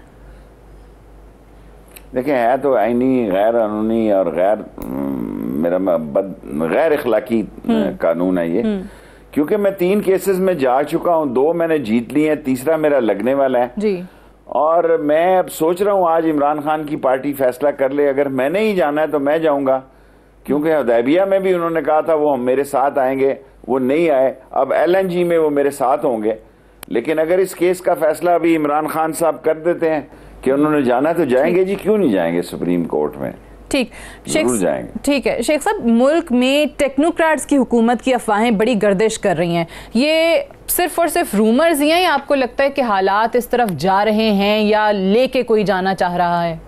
देखिए, है तो आईनी गैर कानूनी और गैर मेरा बद गैर इखलाकी कानून है ये, क्योंकि मैं तीन केसेस में जा चुका हूँ, दो मैंने जीत लिए हैं, तीसरा मेरा लगने वाला है जी। और मैं अब सोच रहा हूँ आज इमरान खान की पार्टी फैसला कर ले, अगर मैंने ही जाना है तो मैं जाऊंगा, क्योंकि हुदैबिया में भी उन्होंने कहा था वो मेरे साथ आएंगे, वो नहीं आए। अब एल एन जी में वो मेरे साथ होंगे, लेकिन अगर इस केस का फैसला अभी इमरान खान साहब कर देते हैं कि उन्होंने जाना है तो जाएंगे जी, क्यों नहीं जाएंगे सुप्रीम कोर्ट में? ठीक, जरूर जाएंगे। ठीक है शेख साहब, मुल्क में टेक्नोक्रेट्स की हुकूमत की अफवाहें बड़ी गर्दिश कर रही हैं, ये सिर्फ और सिर्फ रूमर्स ही हैं या आपको लगता है कि हालात इस तरफ जा रहे हैं या लेके कोई जाना चाह रहा है?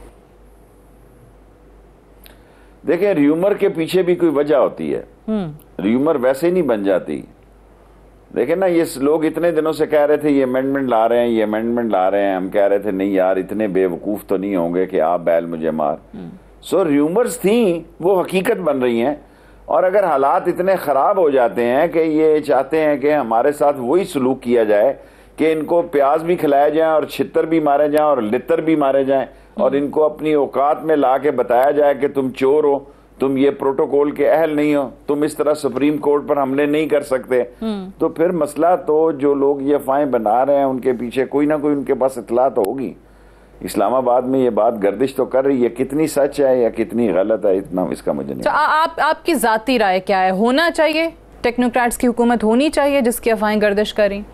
देखिए, र्यूमर के पीछे भी कोई वजह होती है, र्यूमर वैसे ही नहीं बन जाती। देखिए ना, ये लोग इतने दिनों से कह रहे थे ये अमेंडमेंट ला रहे हैं, ये अमेंडमेंट ला रहे हैं, हम कह रहे थे नहीं यार इतने बेवकूफ़ तो नहीं होंगे कि आप बैल मुझे मार। सो र्यूमर्स थी, वो हकीकत बन रही हैं। और अगर हालात इतने ख़राब हो जाते हैं कि ये चाहते हैं कि हमारे साथ वही सलूक किया जाए कि इनको प्याज भी खिलाया जाए और छितर भी मारे जाएं और लितर भी मारे जाएं और इनको अपनी औकात में ला के बताया जाए कि तुम चोर हो, तुम ये प्रोटोकॉल के अहल नहीं हो, तुम इस तरह सुप्रीम कोर्ट पर हमले नहीं कर सकते, तो फिर मसला तो जो लोग ये अफवाहें बना रहे हैं उनके पीछे कोई ना कोई उनके पास इतला तो होगी। इस्लामाबाद में ये बात गर्दिश तो कर रही है, कितनी सच है या कितनी गलत है इतना इसका मुझे नहीं। तो आप आपकी जाती राय क्या है? होना चाहिए टेक्नोक्रेट्स की हुकूमत होनी चाहिए जिसकी अफवाहें गर्दिश करी?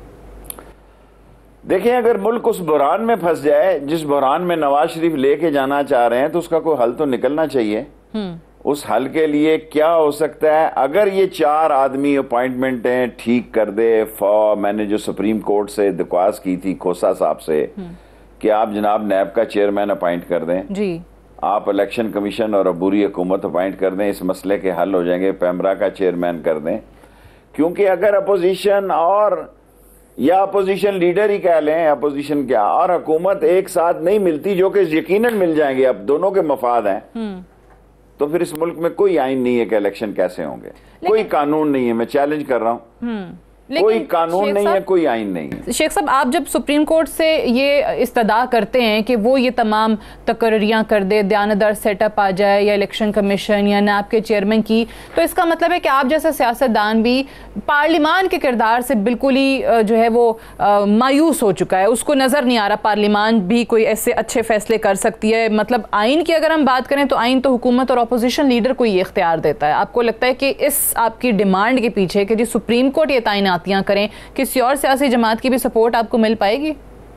देखिए, अगर मुल्क उस बुरान में फंस जाए जिस बुरान में नवाज शरीफ लेके जाना चाह रहे हैं तो उसका कोई हल तो निकलना चाहिए। उस हल के लिए क्या हो सकता है? अगर ये चार आदमी अपॉइंटमेंट हैं ठीक कर दे, फॉ मैंने जो सुप्रीम कोर्ट से दरख्वास्त की थी खोसा साहब से कि आप जनाब नैब का चेयरमैन अपॉइंट कर दें जी, आप इलेक्शन कमीशन और अबूरी हुकूमत अपॉइंट कर दें, इस मसले के हल हो जाएंगे, पैमरा का चेयरमैन कर दें। क्योंकि अगर अपोजिशन और या अपोजिशन लीडर ही कह लें, अपोजिशन क्या और हुकूमत एक साथ नहीं मिलती, जो कि यकीनन मिल जाएंगे, अब दोनों के मफाद हैं, तो फिर इस मुल्क में कोई आइन नहीं है कि इलेक्शन कैसे होंगे, कोई कानून नहीं है। मैं चैलेंज कर रहा हूं, कोई कानून नहीं है, कोई आइन नहीं है। शेख साहब, आप जब सुप्रीम कोर्ट से ये इस्तदा करते हैं कि वो ये तमाम तकर्रियां कर दे, दयानतदार सेटअप आ जाए या इलेक्शन कमीशन या नैब के चेयरमैन की, तो इसका मतलब है कि आप जैसा सियासतदान भी पार्लिमान के किरदार से बिल्कुल ही जो है वो मायूस हो चुका है, उसको नज़र नहीं आ रहा पार्लिमान भी कोई ऐसे अच्छे फैसले कर सकती है। मतलब आइन की अगर हम बात करें तो आइन तो हुकूमत और अपोजिशन लीडर को ये इख्तियार देता है। आपको लगता है कि इस आपकी डिमांड के पीछे कि जी सुप्रीम कोर्ट ये तायनात करें, किसी और सियासी जमात की भी सपोर्ट आपको मिल पाएगी?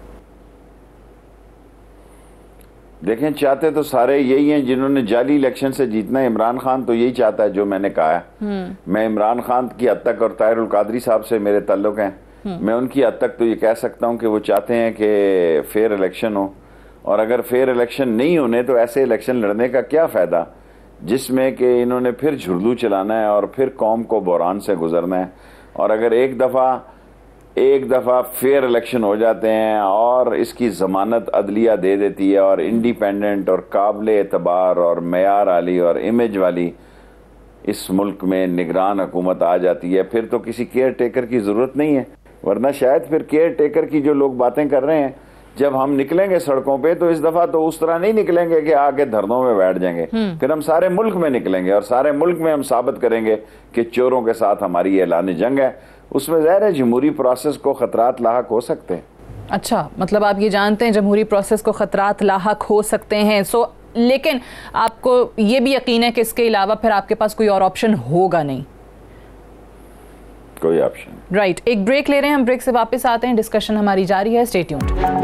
देखें, चाहते तो सारे यही हैं जिन्होंने जाली इलेक्शन से जीतना है। इमरान खान तो यही चाहता है जो मैंने कहा है। मैं इमरान खान की हद तक और ताहिर उल कादरी साहब से मेरे ताल्लुक हैं, मैं उनकी हद तक तो ये कह सकता हूं कि वो चाहते हैं कि फेयर इलेक्शन हो। और अगर फेयर इलेक्शन नहीं होने तो ऐसे इलेक्शन लड़ने का क्या फायदा जिसमें कि इन्होंने फिर झुर्दू चलाना है और फिर कौम को बहरान से गुजरना है। और अगर एक दफ़ा एक दफ़ा फेयर इलेक्शन हो जाते हैं और इसकी ज़मानत अदलिया दे देती है और इंडिपेंडेंट और काबिल एतबार और मेयार वाली और इमेज वाली इस मुल्क में निगरान हुकूमत आ जाती है, फिर तो किसी केयर टेकर की ज़रूरत नहीं है। वरना शायद फिर केयर टेकर की जो लोग बातें कर रहे हैं, जब हम निकलेंगे सड़कों पे तो इस दफ़ा तो उस तरह नहीं निकलेंगे कि आगे धरनों में बैठ जाएंगे, फिर हम सारे मुल्क में निकलेंगे और सारे मुल्क में हम साबित करेंगे कि चोरों के साथ हमारी ऐलान जंग है। उसमें ज़ाहिर है जमहूरी प्रोसेस को ख़तरात लाहक हो सकते हैं। अच्छा, मतलब आप ये जानते हैं जमहूरी प्रोसेस को ख़तरात लाहक हो सकते हैं। सो लेकिन आपको ये भी यकीन है कि इसके अलावा फिर आपके पास कोई और ऑप्शन होगा नहीं? कोई ऑप्शन राइट right. एक ब्रेक ले रहे हैं, हम ब्रेक से वापस आते हैं, डिस्कशन हमारी जारी है, स्टे ट्यून्ड।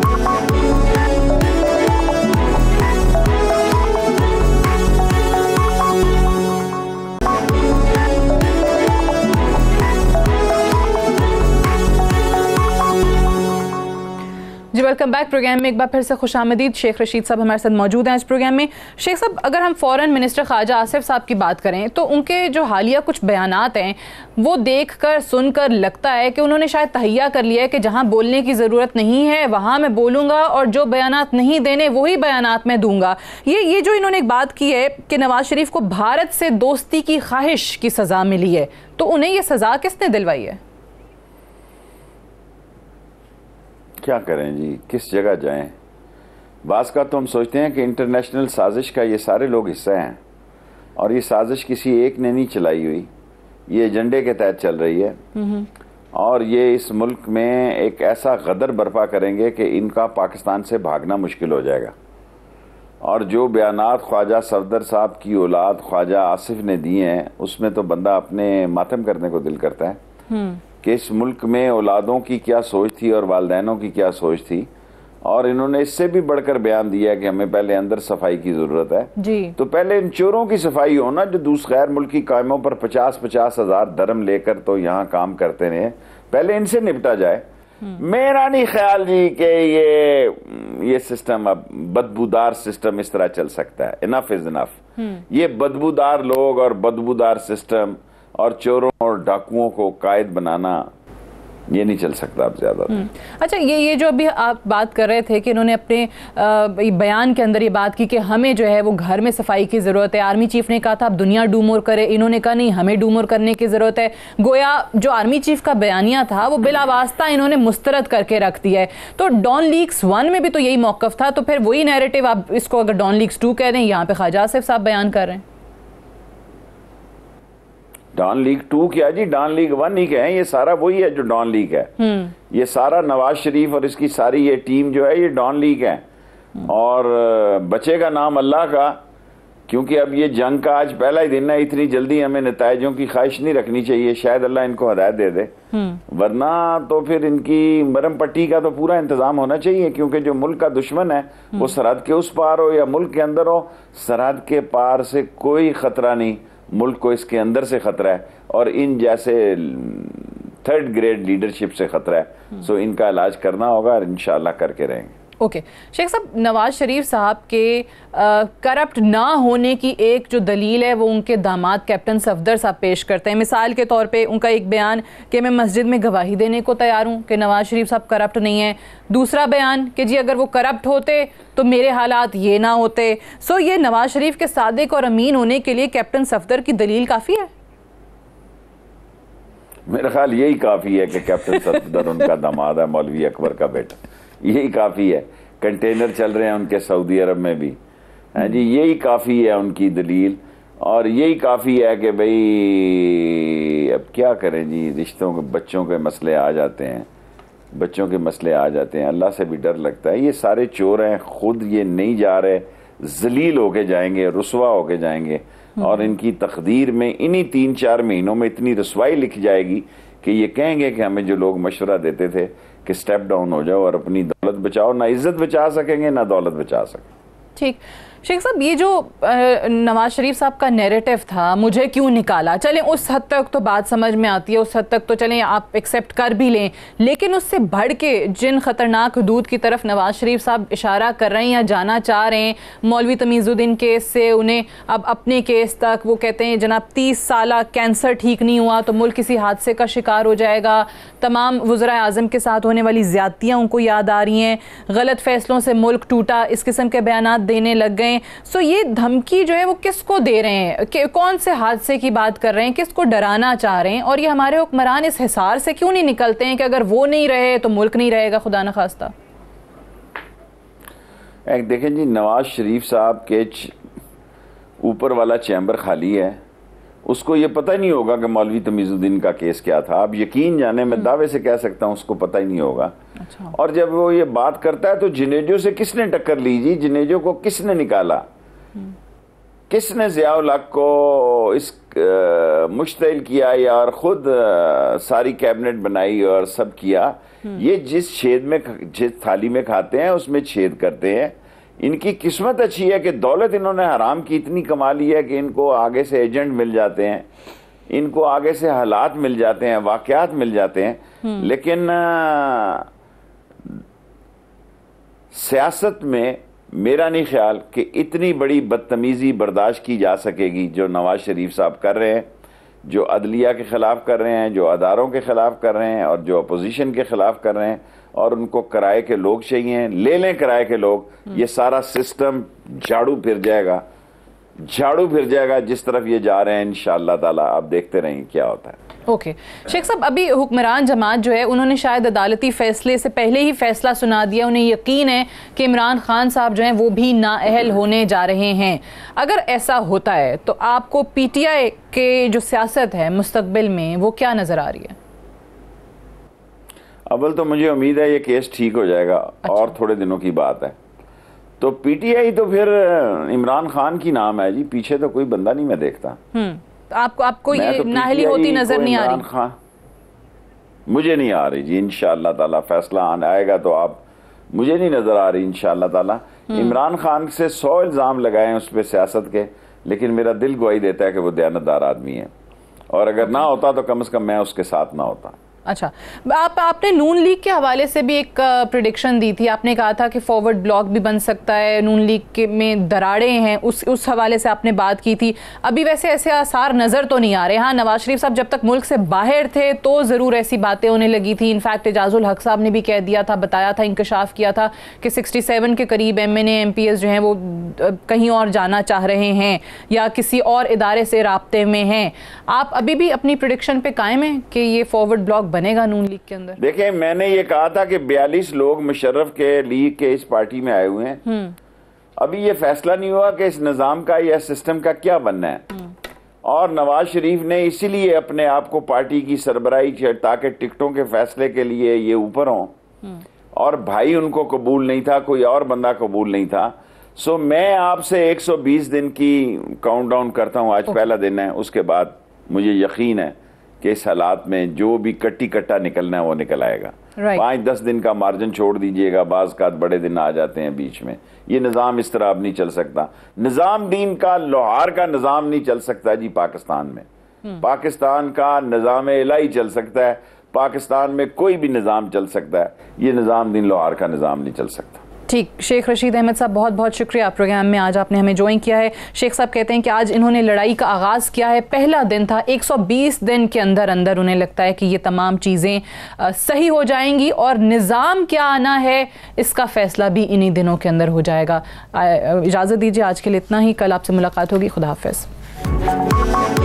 जी वेलकम बैक। प्रोग्राम में एक बार फिर से खुशामदीद। शेख रशीद साहब हमारे साथ मौजूद हैं इस प्रोग्राम में। शेख साहब, अगर हम फॉरेन मिनिस्टर ख्वाजा आसिफ साहब की बात करें तो उनके जो हालिया कुछ बयानात हैं वो देखकर सुनकर लगता है कि उन्होंने शायद तहैया कर लिया है कि जहां बोलने की ज़रूरत नहीं है वहां मैं बोलूँगा और जो बयानात नहीं देने वही बयानात मैं दूंगा। ये ये जो इन्होंने एक बात की है कि नवाज शरीफ को भारत से दोस्ती की ख्वाहिश की सज़ा मिली है, तो उन्हें ये सज़ा किसने दिलवाई है? क्या करें जी, किस जगह जाएं? बास का तो हम सोचते हैं कि इंटरनेशनल साजिश का ये सारे लोग हिस्सा हैं और ये साजिश किसी एक ने नहीं चलाई हुई, ये एजेंडे के तहत चल रही है और ये इस मुल्क में एक ऐसा गदर बर्पा करेंगे कि इनका पाकिस्तान से भागना मुश्किल हो जाएगा। और जो बयानात ख्वाजा सफदर साहब की औलाद ख्वाजा आसिफ ने दिए हैं उसमें तो बंदा अपने मातम करने को दिल करता है कि इस मुल्क में औलादों की क्या सोच थी और वालदैनों की क्या सोच थी। और इन्होंने इससे भी बढ़कर बयान दिया है कि हमें पहले अंदर सफाई की जरूरत है जी। तो पहले इन चोरों की सफाई हो ना, जो दूसरे गैर मुल्की कायमों पर पचास पचास हजार धर्म लेकर तो यहाँ काम करते रहे, पहले इनसे निपटा जाए। मेरा नहीं ख्याल जी कि ये ये सिस्टम अब बदबूदार सिस्टम इस तरह चल सकता है। Enough is enough. ये बदबूदार लोग और बदबूदार सिस्टम और चोरों और डाकुओं को कायद बनाना ये नहीं चल सकता अब ज्यादा। अच्छा, ये ये जो अभी आप बात कर रहे थे कि इन्होंने अपने आ, बयान के अंदर ये बात की कि हमें जो है वो घर में सफाई की ज़रूरत है। आर्मी चीफ ने कहा था आप दुनिया डूमोर करे, इन्होंने कहा नहीं हमें डूमोर करने की ज़रूरत है। गोया जो आर्मी चीफ का बयानिया था वो बिला वास्ता इन्होंने मुस्तरद करके रख दिया है। तो डॉन लीक्स वन में भी तो यही मौक़िफ़ था, तो फिर वही नैरेटिव आप इसको अगर डॉन लीक्स टू कह दें, यहाँ पे ख्वाजा आसिफ साहब बयान कर रहे हैं। डॉन लीग टू क्या जी, डॉन लीग वन ही कहें, ये सारा वही है जो डॉन लीग है। ये सारा नवाज शरीफ और इसकी सारी ये टीम जो है ये डॉन लीग है। और बचेगा नाम अल्लाह का, क्योंकि अब ये जंग का आज पहला ही दिन है। इतनी जल्दी हमें नताइजों की ख्वाहिश नहीं रखनी चाहिए, शायद अल्लाह इनको हदायत दे दे, वरना तो फिर इनकी मरम पट्टी का तो पूरा इंतजाम होना चाहिए। क्योंकि जो मुल्क का दुश्मन है वो सरहद के उस पार हो या मुल्क के अंदर हो, सरहद के पार से कोई खतरा नहीं, मुल्क को इसके अंदर से खतरा है और इन जैसे थर्ड ग्रेड लीडरशिप से खतरा है। सो इनका इलाज करना होगा और इंशाल्लाह करके रहेंगे। Okay okay. शेख साहब, नवाज शरीफ साहब के करप्ट ना होने की एक जो दलील है वो उनके दामाद कैप्टन सफदर साहब पेश करते हैं। मिसाल के तौर पे उनका एक बयान कि मैं मस्जिद में गवाही देने को तैयार हूँ कि नवाज शरीफ साहब करप्ट नहीं है। दूसरा बयान कि जी अगर वो करप्ट होते तो मेरे हालात ये ना होते। सो ये नवाज शरीफ के सादिक और अमीन होने के लिए कैप्टन सफदर की दलील काफ़ी है? मेरा ख्याल यही काफ़ी है कि कैप्टन सफदर उनका दामाद है, मौलवी अकबर का बेटा, यही काफ़ी है। कंटेनर चल रहे हैं उनके सऊदी अरब में भी, हैं जी, यही काफ़ी है उनकी दलील। और यही काफ़ी है कि भाई अब क्या करें जी, रिश्तों के बच्चों के मसले आ जाते हैं, बच्चों के मसले आ जाते हैं, अल्लाह से भी डर लगता है। ये सारे चोर हैं, खुद ये नहीं जा रहे, जलील होके जाएंगे, रुसवा होके जाएंगे और इनकी तकदीर में इन्हीं तीन चार महीनों में इतनी रसवाई लिख जाएगी कि ये कहेंगे कि हमें जो लोग मशवरा देते थे कि स्टेप डाउन हो जाओ और अपनी दौलत बचाओ, ना इज्जत बचा सकेंगे ना दौलत बचा सकेंगे। ठीक। शेख साहब, ये जो नवाज शरीफ साहब का नैरेटिव था, मुझे क्यों निकाला, चलें उस हद तक तो बात समझ में आती है, उस हद तक तो चलें आप एक्सेप्ट कर भी लें, लेकिन उससे बढ़ के जिन खतरनाक हदूद की तरफ नवाज शरीफ साहब इशारा कर रहे हैं या जाना चाह रहे हैं, मौलवी तमीज़ुद्दीन केस से उन्हें अब अपने केस तक, वो कहते हैं जनाब तीस साल कैंसर ठीक नहीं हुआ तो मुल्क किसी हादसे का शिकार हो जाएगा, तमाम वज़राए आज़म के साथ होने वाली ज़्यादतियाँ उनको याद आ रही हैं, गलत फैसलों से मुल्क टूटा, इस किस्म के बयानात देने लग गए। सो ये धमकी जो है वो किसको दे रहे हैं, कि कौन से हादसे की बात कर रहे हैं, किसको डराना चाह रहे हैं, और ये हमारे हुक्मरान इस हिसार से क्यों नहीं निकलते हैं कि अगर वो नहीं रहे तो मुल्क नहीं रहेगा, खुदा न खास्ता। एक देखें जी, नवाज शरीफ साहब के ऊपर वाला चैम्बर खाली है, उसको ये पता ही नहीं होगा कि मौलवी तमीज़ुद्दीन का केस क्या था। अब यकीन जाने, मैं दावे से कह सकता हूँ उसको पता ही नहीं होगा। अच्छा। और जब वो ये बात करता है तो जुनेजो से किसने टक्कर ली जी, जुनेजो को किसने निकाला, किसने ज़ियाउल हक को इस मुश्तइल किया या और खुद आ, सारी कैबिनेट बनाई और सब किया। ये जिस छेद में, जिस थाली में खाते हैं उसमें छेद करते हैं। इनकी किस्मत अच्छी है कि दौलत इन्होंने हराम की इतनी कमा ली है कि इनको आगे से एजेंट मिल जाते हैं, इनको आगे से हालात मिल जाते हैं, वाक़यात मिल जाते हैं। लेकिन आ, सियासत में मेरा नहीं ख्याल कि इतनी बड़ी बदतमीज़ी बर्दाश्त की जा सकेगी जो नवाज शरीफ साहब कर रहे हैं, जो अदलिया के ख़िलाफ़ कर रहे हैं, जो अदारों के ख़िलाफ़ कर रहे हैं और जो अपोजिशन के ख़िलाफ़ कर रहे हैं। और उनको किराए के लोग चाहिए, ले लें किराए के लोग, ये सारा सिस्टम झाड़ू फिर जाएगा, झाड़ू फिर जाएगा जिस तरफ ये जा रहे हैं। इंशाअल्लाह ताला आप देखते रहेंगे क्या होता है। Okay okay. शेख साहब, अभी हुक्मरान जमात जो है उन्होंने शायद अदालती फैसले से पहले ही फैसला सुना दिया, उन्हें यकीन है कि इमरान खान साहब जो हैं वो भी नाअहल होने जा रहे हैं। अगर ऐसा होता है तो आपको पीटीआई के जो सियासत है मुस्तकबिल में वो क्या नज़र आ रही है? अव्वल तो मुझे उम्मीद है ये केस ठीक हो जाएगा। अच्छा। और थोड़े दिनों की बात है तो पीटीआई तो फिर इमरान खान की नाम है जी, पीछे तो कोई बंदा नहीं मैं देखता। हम्म तो आपको आपको ये तो नाअहली होती नजर नहीं आ रही? खान मुझे नहीं आ रही जी, इंशाअल्लाह ताला फैसला आएगा तो आप, मुझे नहीं नजर आ रही इंशाअल्लाह ताला। इमरान खान से सौ इल्जाम लगाए उस पर सियासत के, लेकिन मेरा दिल गवाही देता है कि वो दयानतदार आदमी है, और अगर ना होता तो कम से कम मैं उसके साथ ना होता। अच्छा, आप आपने नून लीग के हवाले से भी एक प्रिडिक्शन दी थी, आपने कहा था कि फॉरवर्ड ब्लॉक भी बन सकता है, नून लीग के में दरारें हैं, उस उस हवाले से आपने बात की थी। अभी वैसे ऐसे आसार नज़र तो नहीं आ रहे। हाँ, नवाज शरीफ साहब जब तक मुल्क से बाहर थे तो ज़रूर ऐसी बातें होने लगी थी। इनफैक्ट एजाजुल हक साहब ने भी कह दिया था, बताया था, इंकशाफ किया था कि सिक्सटी सेवन के करीब M N A M P S जो हैं वो कहीं और जाना चाह रहे हैं या किसी और इदारे से राब्ते में हैं। आप अभी भी अपनी प्रिडिक्शन पे कायम हैं कि ये फॉरवर्ड ब्लॉक बनेगा नून लीग के अंदर? देखिए, मैंने ये कहा था कि बयालीस लोग मुशर्रफ के लीग के इस पार्टी में आए हुए हैं। अभी ये फैसला नहीं हुआ कि इस निज़ाम का या सिस्टम का क्या बनना है। और नवाज शरीफ ने इसीलिए अपने आप को पार्टी की सरबराही ताकि टिकटों के फैसले के लिए ये ऊपर हों, और भाई उनको कबूल नहीं था, कोई और बंदा कबूल नहीं था। सो मैं आपसे एक सौ बीस दिन की काउंटडाउन करता हूँ, आज पहला दिन है, उसके बाद मुझे यकीन है कि इस हालात में जो भी कट्टी कट्टा निकलना है वो निकल आएगा। right. पाँच दस दिन का मार्जिन छोड़ दीजिएगा, बाज का बड़े दिन आ जाते हैं बीच में। ये निज़ाम इस तरह अब नहीं चल सकता। निज़ाम दीन का, लोहार का निज़ाम नहीं चल सकता जी पाकिस्तान में। hmm. पाकिस्तान का निज़ाम इलाही चल सकता है, पाकिस्तान में कोई भी निज़ाम चल सकता है, ये निज़ाम दीन लोहार का निज़ाम नहीं चल सकता। ठीक, शेख रशीद अहमद साहब बहुत बहुत शुक्रिया प्रोग्राम में आज आपने हमें ज्वाइन किया है। शेख साहब कहते हैं कि आज इन्होंने लड़ाई का आगाज़ किया है, पहला दिन था, एक सौ बीस दिन के अंदर अंदर उन्हें लगता है कि ये तमाम चीज़ें सही हो जाएंगी और निज़ाम क्या आना है इसका फ़ैसला भी इन्हीं दिनों के अंदर हो जाएगा। इजाज़त दीजिए आज के लिए इतना ही, कल आपसे मुलाकात होगी। खुदा हाफ़िज़।